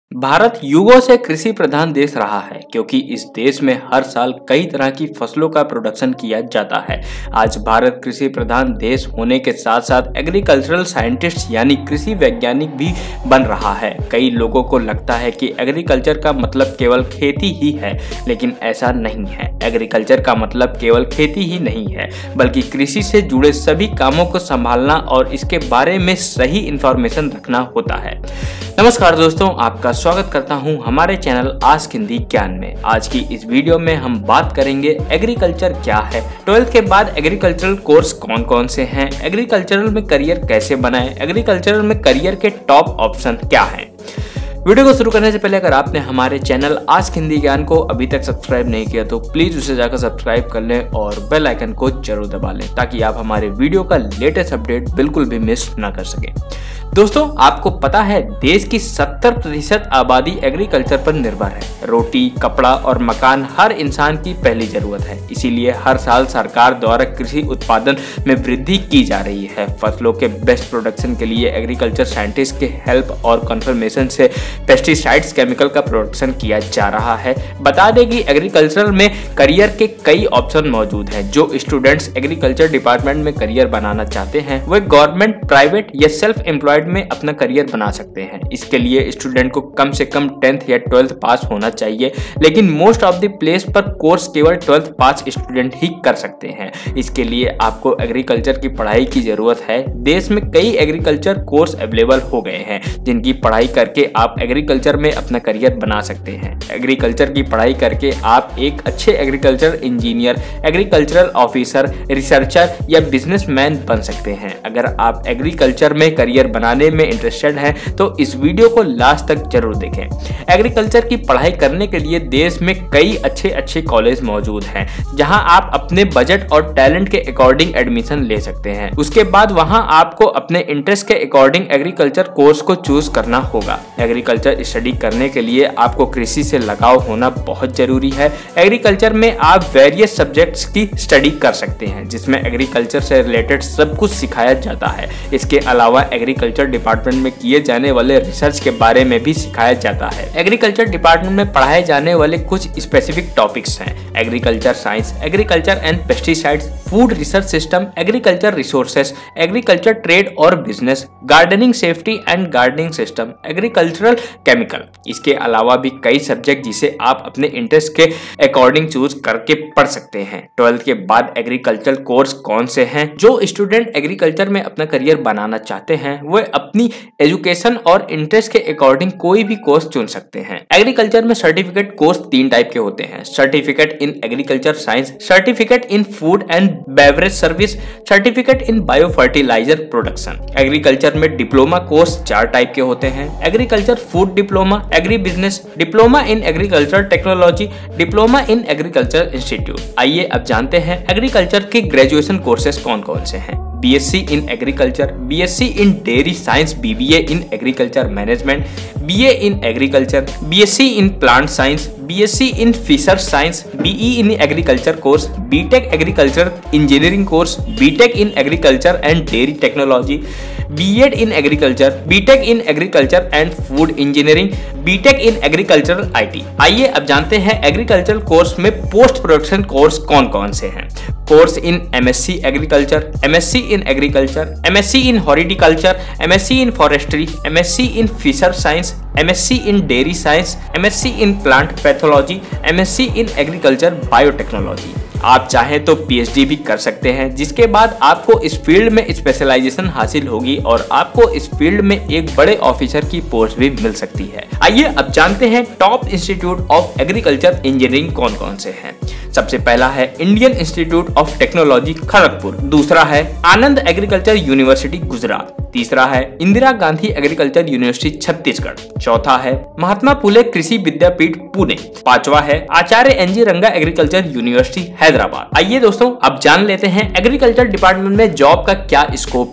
भारत युगों से कृषि प्रधान देश रहा है क्योंकि इस देश में हर साल कई तरह की फसलों का प्रोडक्शन किया जाता है। आज भारत कृषि प्रधान देश होने के साथ साथ एग्रीकल्चरल साइंटिस्ट यानी कृषि वैज्ञानिक भी बन रहा है। कई लोगों को लगता है कि एग्रीकल्चर का मतलब केवल खेती ही है, लेकिन ऐसा नहीं है। एग्रीकल्चर का मतलब केवल खेती ही नहीं है, बल्कि कृषि से जुड़े सभी कामों को संभालना और इसके बारे में सही इंफॉर्मेशन रखना होता है। नमस्कार दोस्तों, आपका स्वागत करता हूं हमारे चैनल आस्क हिंदी ज्ञान में। आज की इस वीडियो में हम बात करेंगे एग्रीकल्चर क्या है, 12th के बाद एग्रीकल्चरल कोर्स कौन कौन से हैं, एग्रीकल्चरल में करियर कैसे बनाएं, एग्रीकल्चरल में करियर के टॉप ऑप्शन क्या हैं। वीडियो को शुरू करने से पहले अगर आपने हमारे चैनल आस्क हिंदी ज्ञान को अभी तक सब्सक्राइब नहीं किया तो प्लीज उसे जाकर सब्सक्राइब कर लें और बेल आइकन को जरूर दबा लें ताकि आप हमारे वीडियो का लेटेस्ट अपडेट बिल्कुल भी मिस ना कर सकें। दोस्तों, आपको पता है देश की 70% आबादी एग्रीकल्चर पर निर्भर है। रोटी, कपड़ा और मकान हर इंसान की पहली जरूरत है। इसीलिए हर साल सरकार द्वारा कृषि उत्पादन में वृद्धि की जा रही है। फसलों के बेस्ट प्रोडक्शन के लिए एग्रीकल्चर साइंटिस्ट के हेल्प और कंफर्मेशन से पेस्टिसाइड्स केमिकल का प्रोडक्शन किया जा रहा है। बता दें कि एग्रीकल्चर में करियर के कई ऑप्शन मौजूद हैं। जो स्टूडेंट्स एग्रीकल्चर डिपार्टमेंट में करियर बनाना चाहते हैं वे गवर्नमेंट, प्राइवेट या सेल्फ एम्प्लॉयड में अपना करियर बना सकते हैं। इसके लिए स्टूडेंट को कम से कम 10th या 12th पास होना चाहिए, लेकिन मोस्ट ऑफ द प्लेस पर कोर्स केवल 12th पास स्टूडेंट ही कर सकते हैं। इसके लिए आपको एग्रीकल्चर की पढ़ाई की जरूरत है। देश में कई एग्रीकल्चर कोर्स अवेलेबल हो गए हैं जिनकी पढ़ाई करके आप एग्रीकल्चर में अपना करियर बना सकते हैं। एग्रीकल्चर की पढ़ाई करके आप एक अच्छे agriculture engineer, agricultural officer, researcher या बिजनेसमैन बन सकते हैं। अगर आप एग्रीकल्चर में करियर बनाने में इंटरेस्टेड हैं तो इस वीडियो को लास्ट तक जरूर देखें। एग्रीकल्चर की पढ़ाई करने के लिए देश में कई अच्छे कॉलेज मौजूद हैं जहां आप अपने बजट और टैलेंट के अकॉर्डिंग एडमिशन ले सकते हैं। उसके बाद वहां आपको अपने इंटरेस्ट के अकॉर्डिंग एग्रीकल्चर कोर्स को चूज करना होगा। एग्रीकल्चर स्टडी करने के लिए आपको कृषि से लगाव होना बहुत जरूरी है। एग्रीकल्चर में आप वेरियस सब्जेक्ट्स की स्टडी कर सकते हैं जिसमें एग्रीकल्चर से रिलेटेड सब कुछ सिखाया जाता है। इसके अलावा एग्रीकल्चर डिपार्टमेंट में किए जाने वाले रिसर्च के बारे में भी सिखाया जाता है। एग्रीकल्चर डिपार्टमेंट में पढ़ाए जाने वाले कुछ स्पेसिफिक टॉपिक्स हैं: agriculture science, agriculture and pesticides, food research system, agriculture resources, agriculture trade और business, gardening safety and gardening system, agricultural chemical. इसके अलावा भी कई सब्जेक्ट जिसे आप अपने इंटरेस्ट के अकॉर्डिंग चूज करके पढ़ सकते हैं। 12th के बाद एग्रीकल्चर कोर्स कौन से हैं? जो स्टूडेंट एग्रीकल्चर में अपना करियर बनाना चाहते हैं वे अपनी एजुकेशन और इंटरेस्ट के अकॉर्डिंग कोई भी कोर्स चुन सकते हैं। एग्रीकल्चर में सर्टिफिकेट कोर्स 3 टाइप के होते हैं: certificate in agriculture science, certificate in food and beverage service, certificate in bio fertiliser production. Agriculture में डिप्लोमा कोर्स 4 टाइप के होते हैं: agriculture food diploma, agri business, diploma in agriculture technology, diploma in agriculture institute. आइए अब जानते हैं agriculture के graduation courses कौन कौन से हैं। BSc in agriculture, BSc in dairy science, BBA in agriculture management, BA in agriculture, BSc in plant science, BSc in fisher science, BE in agriculture course, BTech agriculture engineering course, BTech in agriculture and dairy technology, B.Ed in agriculture, BTech in agriculture and food engineering, BTech in agriculture IT। आइए अब जानते हैं agriculture course में post production course कौन कौन से हैं। Course in MSc agriculture, MSc in agriculture, MSc in horticulture, MSc in forestry, MSc in fisher science, MSc in dairy science, MSc in plant pathology, MSc in agriculture biotechnology. आप चाहें तो PhD भी कर सकते हैं जिसके बाद आपको इस फील्ड में स्पेशलाइजेशन हासिल होगी और आपको इस फील्ड में एक बड़े ऑफिसर की पोस्ट भी मिल सकती है। आइए अब जानते हैं top institute of agriculture engineering कौन कौन से हैं। सबसे पहला है Indian institute of Technology Kharagpur, दूसरा है आनंद एग्रीकल्चर यूनिवर्सिटी गुजरात, तीसरा है इंदिरा गांधी एग्रीकल्चर यूनिवर्सिटी छत्तीसगढ़, चौथा है महात्मा फुले कृषि विद्यापीठ पुणे, पांचवा है Acharya NG Ranga agriculture university Hyderabad. आइए दोस्तों अब जान लेते हैं एग्रीकल्चर डिपार्टमेंट में जॉब का क्या स्कोप है।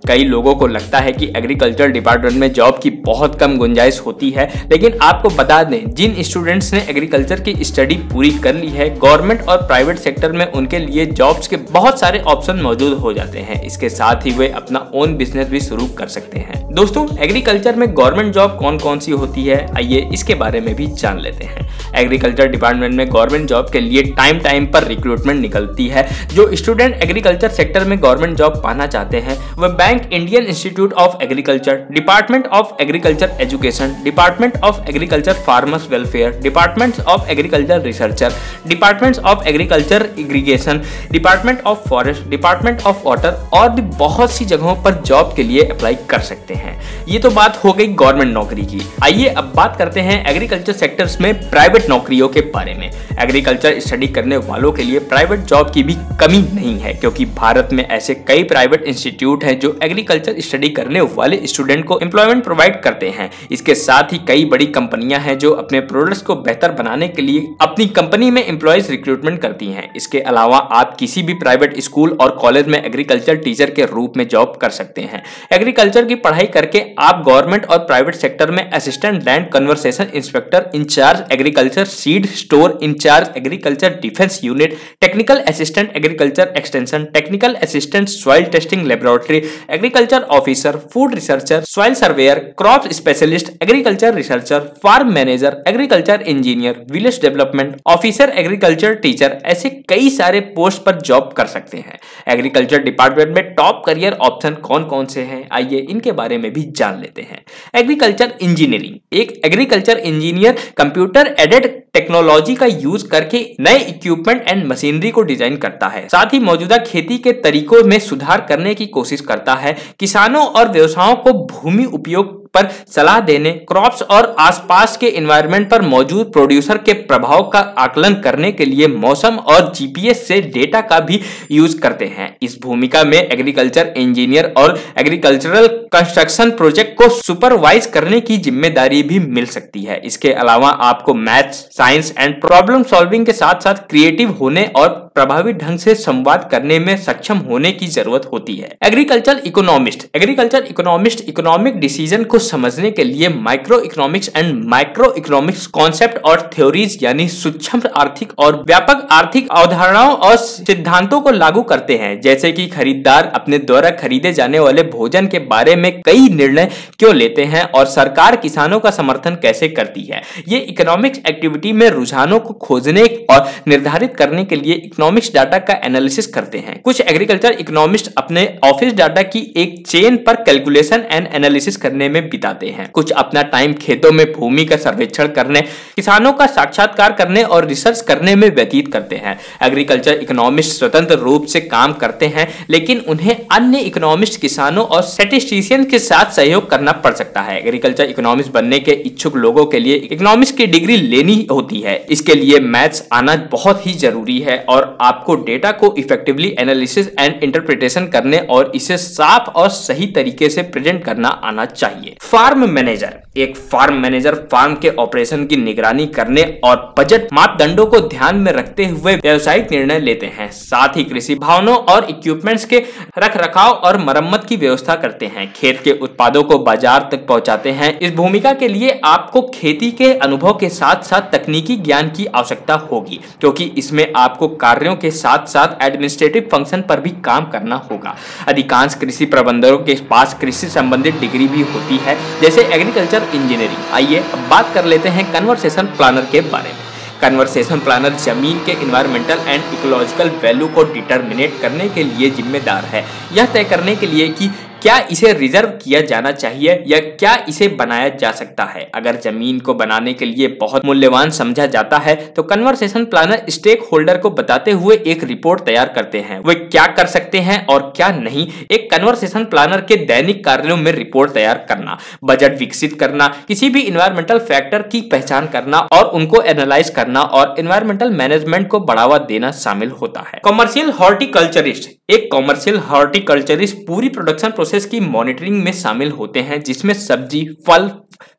कई लोगों को लगता है कि एग्रीकल्चर डिपार्टमेंट में जॉब की बहुत कम गुंजाइश होती है, लेकिन आपको बता दें जिन स्टूडेंट्स ने एग्रीकल्चर की स्टडी पूरी कर ली है, गवर्नमेंट और प्राइवेट सेक्टर में उनके लिए जॉब्स के बहुत सारे ऑप्शन मौजूद हो जाते हैं। इसके साथ ही वे अपना ओन बिजनेस भी शुरू कर सकते हैं। दोस्तों, एग्रीकल्चर में गवर्नमेंट जॉब कौन कौन सी होती है, आइए इसके बारे में भी जान लेते हैं। एग्रीकल्चर डिपार्टमेंट में गवर्नमेंट जॉब के लिए टाइम पर रिक्रूटमेंट निकलती है। जो स्टूडेंट एग्रीकल्चर सेक्टर में गवर्नमेंट जॉब पाना चाहते हैं वह bank Indian institute of agriculture, department of agriculture education, department of agriculture farmers welfare, department of agriculture researcher, department of agriculture irrigation, department of forest, department of water और भी बहुत सी जगहों पर जॉब के लिए अप्लाई कर सकते हैं। ये तो बात हो गई गवर्नमेंट नौकरी की। आइए अब बात करते हैं एग्रीकल्चर सेक्टर्स में प्राइवेट नौकरियों के बारे में। एग्रीकल्चर स्टडी करने वालों के लिए प्राइवेट जॉब की भी कमी नहीं है, क्योंकि भारत में ऐसे कई प्राइवेट इंस्टीट्यूट हैं जो एग्रीकल्चर स्टडी करने वाले स्टूडेंट को एम्प्लॉयमेंट प्रोवाइड करते हैं। इसके साथ ही कई बड़ी कंपनियां हैं जो अपने प्रोडक्ट्स को बेहतर बनाने के लिए अपनी कंपनी में एम्प्लॉयज रिक्रूटमेंट करती हैं। इसके अलावा आप किसी भी प्राइवेट स्कूल और कॉलेज में एग्रीकल्चर टीचर के रूप में जॉब कर सकते हैं। एग्रीकल्चर की पढ़ाई करके आप गवर्नमेंट और प्राइवेट सेक्टर में assistant land conversation inspector, incharge agriculture seed store, incharge agriculture defence unit, technical assistant agriculture extension, technical assistant soil testing laboratory, agriculture officer, food researcher, soil surveyor, crop specialist, agriculture researcher, farm manager, agriculture engineer, village development officer, agriculture teacher, ऐसे कई सारे post पर job कर सकते हैं। Agriculture department में top career option कौन कौन से हैं, आइए इनके बारे में भी जान लेते हैं। एग्रीकल्चर इंजीनियरिंग, एक agriculture engineer computer aided technology का यूज करके नए इक्विपमेंट एंड मशीनरी को डिजाइन करता है। साथ ही मौजूदा खेती के तरीकों में सुधार करने की कोशिश करता है। किसानों और व्यवसायों को भूमि उपयोग पर सलाह देने, क्रॉप्स और आसपास के एनवायरनमेंट पर मौजूद प्रोड्यूसर के प्रभाव का आकलन करने के लिए मौसम और जीपीएस से डेटा का भी यूज करते हैं। इस भूमिका में एग्रीकल्चर इंजीनियर और एग्रीकल्चरल कंस्ट्रक्शन प्रोजेक्ट को सुपरवाइज करने की जिम्मेदारी भी मिल सकती है। इसके अलावा आपको maths, science and problem solving के साथ साथ क्रिएटिव होने और प्रभावी ढंग से संवाद करने में सक्षम होने की जरूरत होती है। Agriculture economist, agriculture economist economic decision को समझने के लिए micro economics and micro economics concept और थ्योरीज यानी सूक्ष्म आर्थिक और व्यापक आर्थिक अवधारणाओं और सिद्धांतों को लागू करते हैं, जैसे कि खरीदार अपने द्वारा खरीदे जाने वाले भोजन के बारे में कई निर्णय क्यों लेते हैं और सरकार किसानों का समर्थन कैसे करती है। ये इकोनॉमिक्स एक्टिविटी में रुझानों को खोजने और निर्धारित करने के लिए इकोनॉमिक्स डाटा का एनालिसिस करते हैं। कुछ एग्रीकल्चर इकोनॉमिस्ट अपने ऑफिस डाटा की एक चेन पर कैलकुलेशन एंड एनालिसिस करने में बिताते हैं। कुछ अपना टाइम खेतों में भूमि का सर्वेक्षण करने, किसानों का साक्षात्कार करने और रिसर्च करने में व्यतीत करते हैं। एग्रीकल्चर इकोनॉमिस्ट स्वतंत्र रूप से काम करते हैं, लेकिन उन्हें अन्य इकोनॉमिस्ट, किसानों और स्टैटिस्टिशियन के साथ सहयोग करना पड़ सकता है। एग्रीकल्चर इकोनॉमिस्ट बनने के इच्छुक लोगों के लिए इकोनॉमिक्स की डिग्री लेनी होती है। इसके लिए मैथ्स आना बहुत ही जरूरी है और आपको डेटा को इफेक्टिवली एनालिसिस एंड इंटरप्रिटेशन करने और इसे साफ और सही तरीके से प्रेजेंट करना आना चाहिए। फार्म मैनेजर, एक फार्म मैनेजर फार्म के ऑपरेशन की निगरानी करने और बजट मापदंडों को ध्यान में रखते हुए व्यावसायिक निर्णय लेते हैं। साथ ही कृषि भवनों और इक्विपमेंट्स के रखरखाव और मरम्मत की व्यवस्था करते हैं, खेत के उत्पादों को बाजार तक पहुंचाते हैं। इस भूमिका के लिए आपको खेती के अनुभव के साथ साथ तकनीकी ज्ञान की आवश्यकता होगी, क्योंकि इसमें आपको कार्यों के साथ साथ एडमिनिस्ट्रेटिव फंक्शन पर भी काम करना होगा। अधिकांश कृषि प्रबंधकों के पास कृषि संबंधित डिग्री भी होती है, जैसे एग्रीकल्चर इंजीनियरिंग। आइए अब बात कर लेते हैं कन्वर्सेशन प्लानर के बारे में। कन्वर्सेशन प्लानर जमीन के एनवायरमेंटल एंड इकोलॉजिकल वैल्यू को डिटरमिनेट करने के लिए जिम्मेदार है, यह तय करने के लिए कि क्या इसे रिजर्व किया जाना चाहिए या क्या इसे बनाया जा सकता है। अगर जमीन को बनाने के लिए बहुत मूल्यवान समझा जाता है तो कन्वर्सेशन प्लानर स्टेक होल्डर को बताते हुए एक रिपोर्ट तैयार करते हैं, वे क्या कर सकते हैं और क्या नहीं। एक कन्वर्सेशन प्लानर के दैनिक कार्यों में रिपोर्ट तैयार करना, बजट विकसित करना, किसी भी इन्वायरमेंटल फैक्टर की पहचान करना और उनको एनालाइज करना और इन्वायरमेंटल मैनेजमेंट को बढ़ावा देना शामिल होता है। कॉमर्शियल हॉर्टिकल्चरिस्ट, एक कॉमर्शियल हॉर्टिकल्चरिस्ट पूरी प्रोडक्शन प्रोसेस की मॉनिटरिंग में शामिल होते हैं, जिसमें सब्जी, फल,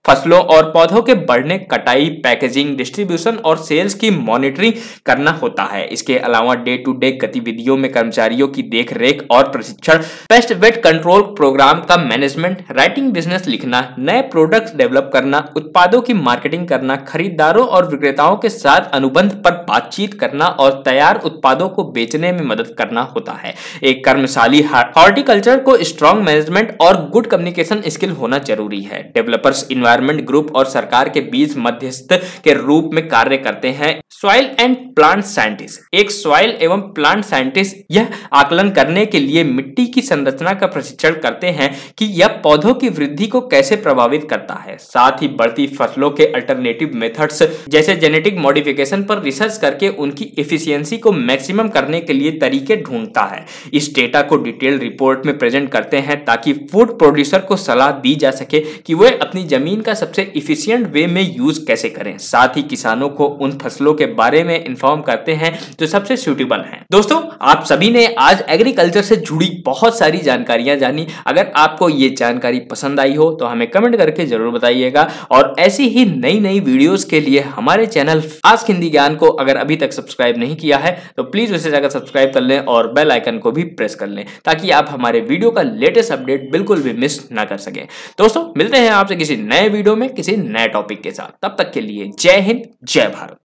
फसलों और पौधों के बढ़ने, कटाई, पैकेजिंग, डिस्ट्रीब्यूशन और सेल्स की मॉनिटरिंग करना होता है। इसके अलावा डे टू डे गतिविधियों में कर्मचारियों की देखरेख और प्रशिक्षण, पेस्ट वेट कंट्रोल प्रोग्राम का मैनेजमेंट, राइटिंग, बिजनेस लिखना, नए प्रोडक्ट्स डेवलप करना, उत्पादों की मार्केटिंग करना, खरीदारों और विक्रेताओं के साथ अनुबंध पर बातचीत करना और तैयार उत्पादों को बेचने में मदद करना होता है। एक कर्मशाली हॉर्टिकल्चर को स्ट्रॉन्ग मैनेजमेंट और गुड कम्युनिकेशन स्किल होना जरूरी है। डेवलपर्स एनवायरनमेंट ग्रुप और सरकार के बीच मध्यस्थ के रूप में कार्य करते हैं। सॉइल एंड प्लांट साइंटिस्ट, एक सॉइल एवं प्लांट साइंटिस्ट यह आकलन करने के लिए मिट्टी की संरचना का प्रशिक्षण करते हैं कि यह पौधों की वृद्धि को कैसे प्रभावित करता है। साथ ही बढ़ती फसलों के अल्टरनेटिव मेथड्स जैसे जेनेटिक मॉडिफिकेशन पर रिसर्च करके उनकी एफिशिएंसी को मैक्सिमम करने के लिए तरीके ढूंढता है। इस डेटा को डिटेल रिपोर्ट में प्रेजेंट करते हैं ताकि फूड प्रोड्यूसर को सलाह दी जा सके कि वे अपनी जमीन का सबसे इफिशिएंट वे में यूज कैसे करें। साथ ही किसानों को उन फसलों के बारे में इन्फॉर्म करते हैं जो सबसे सूटेबल हैं। दोस्तों, आप सभी ने आज एग्रीकल्चर से जुड़ी बहुत सारी जानकारियां जानी। अगर आपको ये जानकारी पसंद आई हो तो हमें कमेंट करके जरूर बताइएगा और ऐसी ही नई नई वीडियोस के लिए हमारे चैनल आस्क हिंदी ज्ञान को अगर अभी तक सब्सक्राइब नहीं किया है तो प्लीज उसे जाकर सब्सक्राइब कर लें और बेल आइकन को भी प्रेस कर लें ताकि आप हमारे वीडियो का लेटेस्ट अपडेट बिल्कुल भी मिस ना कर सकें। दोस्तों, मिलते हैं आपसे किसी नए वीडियो में किसी नए टॉपिक के साथ। तब तक के लिए जय हिंद, जय भारत।